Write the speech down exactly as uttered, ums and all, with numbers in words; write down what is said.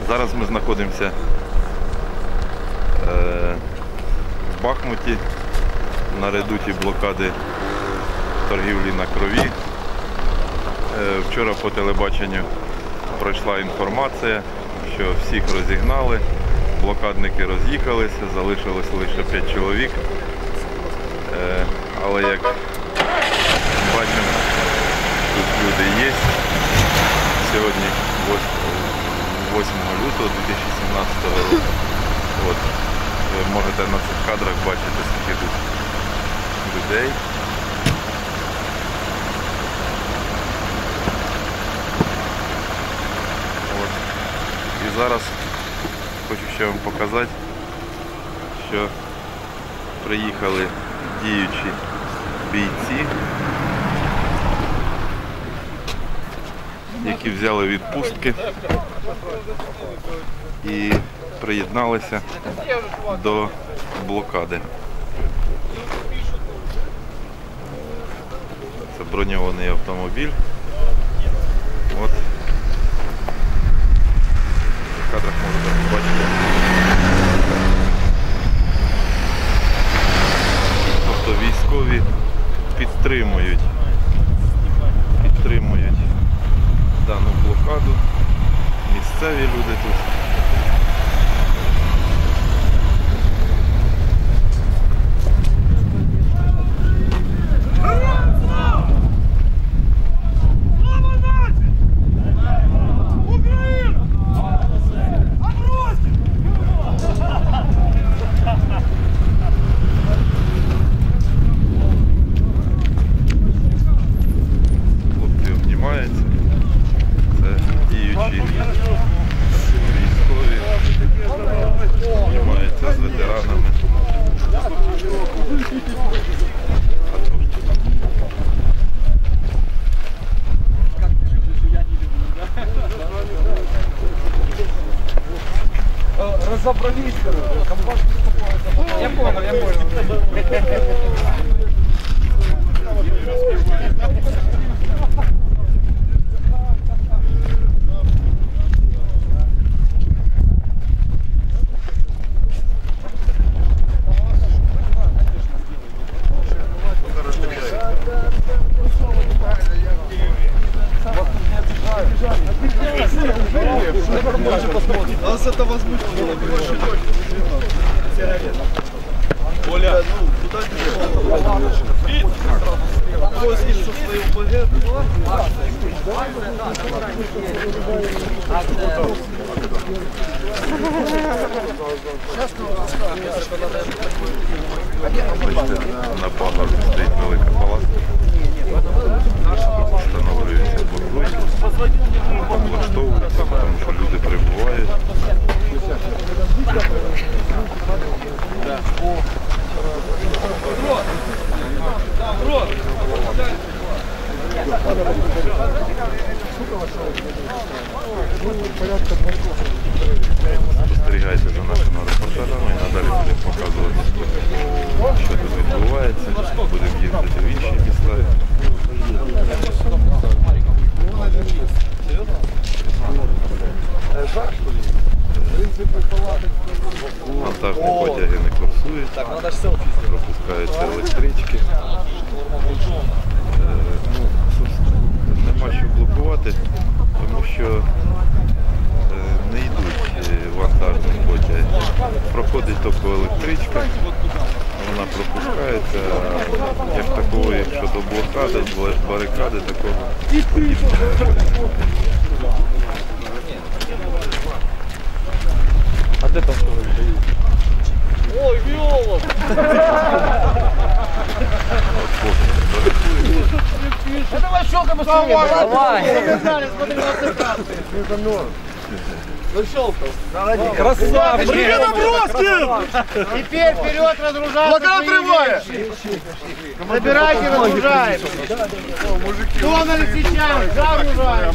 Зараз ми знаходимося в Бахмуті на редуті блокади торгівлі на крові. Вчора по телебаченню пройшла інформація, що всіх розігнали, блокадники роз'їхалися, залишилось лише п'ять чоловік. Але як бачимо, тут люди є. Сьогодні восьмого лютого дві тисячі сімнадцятого року. От. Ви можете на цих кадрах бачити, скільки тут людей. От. І зараз хочу ще вам показати, що приїхали діючі бійці, які взяли відпустки і приєдналися до блокади. Це броньований автомобіль. От. В кадрах можете побачити. Тобто військові підтримують, підтримують дану блокаду, місцеві люди тут. Разобрались, компашку. Я понял, я понял. Нас это возмутило. Оля, ну, куда ты? Возишь со своим ПГ. На пагорбі стоїть велика палатка. Встановлюється блокпост, облаштовується, тому що люди прибувають. Спостерігайте за нашими репортажами і надалі будемо показувати, що тут відбувається. Будемо їздити в інші міста. Вантажні потяги не курсують, пропускаються електрички. Ну, нема що блокувати, тому що не йдуть вантажні потяги. Проходить тільки електричка, вона пропускається, як такого, якщо до блокади, барикади, такого подібного. А де там що ви? Ой, Віола! Давай щелкаем быстрее! Давай! Смотри на автокассы! Ну щелкал! Красавчик! Привет, Аброскин! Теперь вперед разгружаться! Блокада отрывает! Забирайте, разгружаем! Тоннели сейчас! Загружаем!